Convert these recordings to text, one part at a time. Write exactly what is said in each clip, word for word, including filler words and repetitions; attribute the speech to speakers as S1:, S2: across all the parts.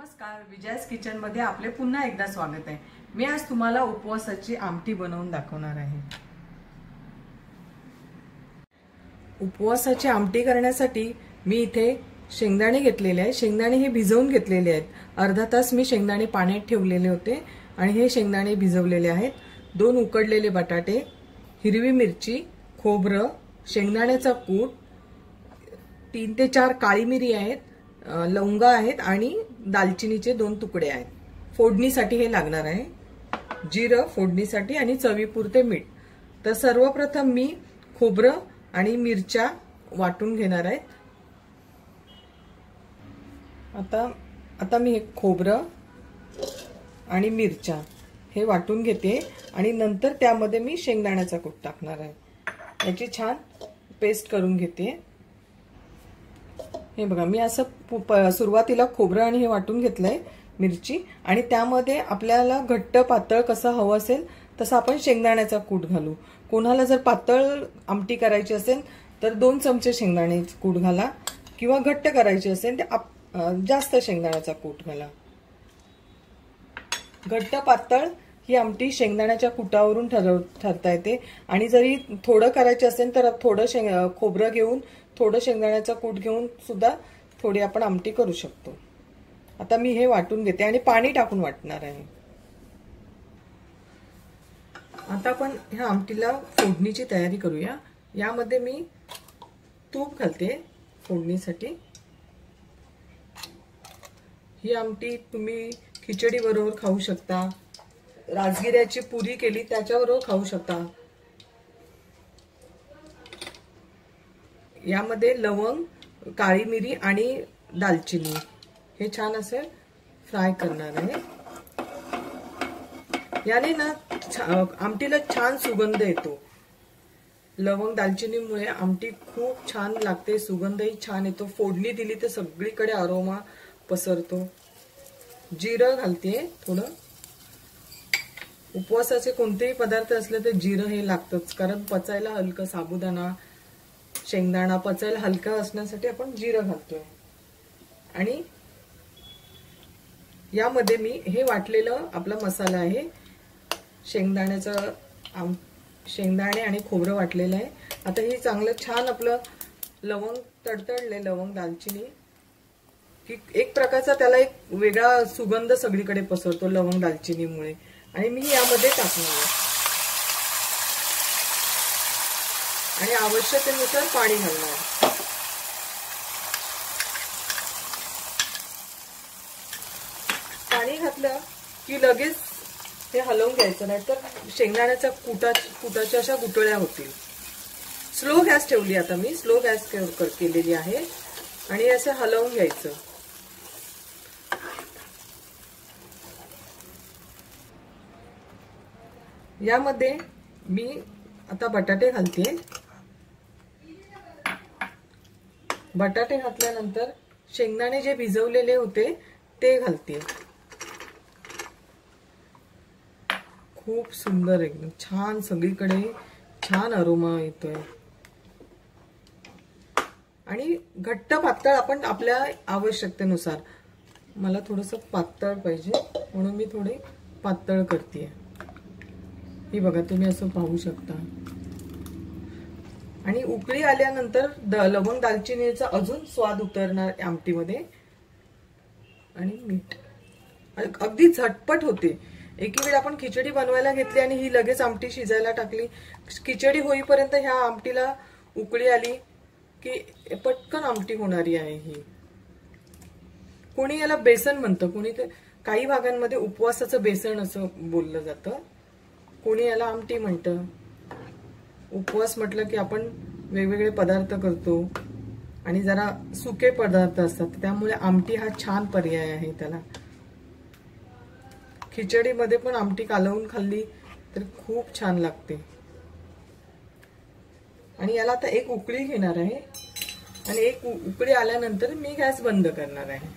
S1: नमस्कार, विजयास किचन मध्ये आपले पुन्हा एकदा स्वागत आहे। मी आज तुम्हाला उपवासाची आमटी बनवून दाखवणार आहे। उपवासाची आमटी करण्यासाठी मी इथे शेंगदाणे घेतलेले आहेत। शेंगदाणे हे भिजवून घेतलेले आहेत। अर्धा तास मी शेंगदाणे पाण्यात ठेवलेले होते आणि हे शेंगदाणे भिजवलेले आहेत। दोन उकडलेले बटाटे, हिरवी मिरची, खोबरं, शेंगदाण्याचा कूट, तीन ते चार काळी मिरी आहेत, लवंगा आहेत आणि दालचिनीचे दोन तुकडे आहेत। फोडणीसाठी हे लागणार आहे। जिरं फोडणीसाठी आणि चवीपुरते मीठ। तर सर्वप्रथम मी खोबरं आणि मिरच्या वाटून घेणार आहे। आता आता मी हे खोबरं आणि मिरच्या हे वाटून घेते आणि नंतर त्यामध्ये मी शेंगदाण्याचा कूट टाकणार आहे। याची छान पेस्ट करून घेते। हे बघा, मी असं सुरुवातीला खोबरं आणि हे वाटून घेतलंय, मिरची, आणि त्यामध्ये आपल्याला घट्ट पातळ कसं हवं असेल तसं आपण शेंगदाण्याचा कूट घालू। कोणाला जर पातळ आमटी करायची असेल तर दोन चमचे शेंगदाण्याचा कूट घाला, किंवा घट्ट करायची असेल तर जास्त शेंगदाण्याचा कूट घाला। घट्ट पातळ ही आमटी शेंगदाण्याच्या कुटावरून ठरव ठरता येते। आणि जरी थोडं करायचं असेल तर थोडं शेंग खोबरं घेऊन थोडं शेंगदाण्याचा कूट घेऊन सुद्धा थोडी आपण आमटी करू शकतो। आता मी हे वाटून घेते आणि पाणी टाकून वाटणार आहे। आता आपण ह्या आमटीला फोडणीची तयारी करूया। यामध्ये मी तूप घालते फोडणीसाठी। ही आमटी तुम्ही खिचडी बरोबर खाऊ शकता, राजगिऱ्याची पुरी केली त्याच्याबरोबर खाऊ शकता। यामध्ये लवंग, काळी मिरी आणि दालचिनी हे छान असे फ्राय करणार आहे। याने ना आमटीला छान सुगंध येतो। लवंग दालचिनीमुळे आमटी खूप छान लागते, सुगंधही छान येतो। फोडणी दिली तर सगळीकडे अरोमा पसरतो। जिरं घालते थोडं। उपवासाचे कोणतेही पदार्थ असले तर जिरं हे लागतंच, कारण पचायला हलकं, साबुदाणा, शेंगदाणा पचायला हलका असण्यासाठी आपण जिरं घालतोय। आणि यामध्ये मी हे वाटलेलं आपला मसाला आहे, शेंगदाण्याचा शेंगदाणे आणि खोबरं वाटलेलं आहे। आता हे चांगलं छान आपलं लवंग तडतडले, लवंग दालचिनी की एक प्रकारचा त्याला एक वेगळा सुगंध सगळीकडे पसरतो लवंग दालचिनीमुळे। आणि मी यामध्ये टाकणार आहे आणि आवश्यकतेनुसार पाणी घालणार। पाणी घातलं की लगेच हे हलवून घ्यायचं, नाहीतर शेंगदाण्याच्या कुटा कुटाच्या अशा गुटळ्या होतील। स्लो गॅस ठेवली, आता मी स्लो गॅस केलेली आहे आणि असं हलवून घ्यायचं। यामध्ये मी आता बटाटे घालते। बटाटे घातल्यानंतर शेंगदाणे जे भिजवलेले होते ते घालते। खूप सुंदर, एकदम छान, सगळीकडे छान अरोमा येतोय। आणि घट्ट पातळ आपण आपल्या आवश्यकतेनुसार, मला थोडंसं पातळ पाहिजे म्हणून मी थोडे पातळ करते। ही बघा, तुम्ही असं पाहू शकता। आणि उकळी आल्यानंतर लवंग दालचिनीचा अजून स्वाद उतरणार आमटीमध्ये। आणि मीठ अगदी झटपट होते। एकी वेळ आपण खिचडी बनवायला घेतली आणि ही लगेच आमटी शिजायला टाकली, खिचडी होईपर्यंत ह्या आमटीला उकळी आली की पटकन आमटी होणारी आहे ही। कोणी याला बेसन म्हणतं, कोणी काही भागांमध्ये उपवासाचं बेसन असं बोललं जातं, कोणी याला आमटी म्हणतं। उपवास म्हटलं की आपण वेगवेगळे पदार्थ करतो आणि जरा सुके पदार्थ असतात, त्यामुळे आमटी हा छान पर्याय आहे त्याला। खिचडीमध्ये पण आमटी कालवून खाल्ली तर खूप छान लागते। आणि याला आता एक उकळी घेणार आहे आणि एक उकळी आल्यानंतर मी गॅस बंद करणार आहे।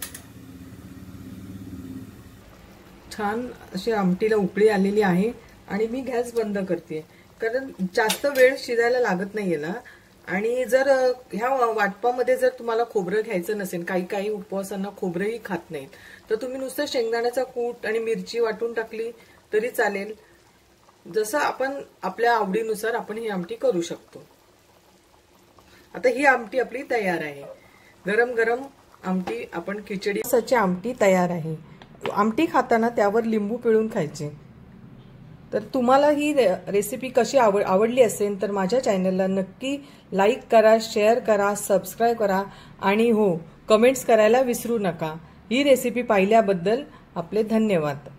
S1: छान अशी आमटीला उकळी आलेली आहे आणि मी गॅस बंद करते, कारण जास्त वेळ शिजायला लागत नाही याला। आणि जर ह्या वाटपामध्ये जर तुम्हाला खोबरं घ्यायचं नसेल, काही काही उपवासांना खोबरंही खात नाहीत, तर तुम्ही नुसतं शेंगदाण्याचा कूट आणि मिरची वाटून टाकली तरी चालेल. जसं आपण आपल्या आवडीनुसार आपण ही आमटी करू शकतो. आता ही आमटी आपली तयार आहे. गरम गरम आमटी आपण खिचडी सची आमटी तयार आहे. आमटी खाताना त्यावर लिंबू पिळून खायचे. तर तुम्हाला ही रेसिपी कशी आवड आवडली असेल तर माझ्या चॅनलला नक्की लाईक करा, शेअर करा, सबस्क्राईब करा आणि हो, कमेंट्स करायला विसरू नका. ही रेसिपी पाहिल्याबद्दल आपले धन्यवाद.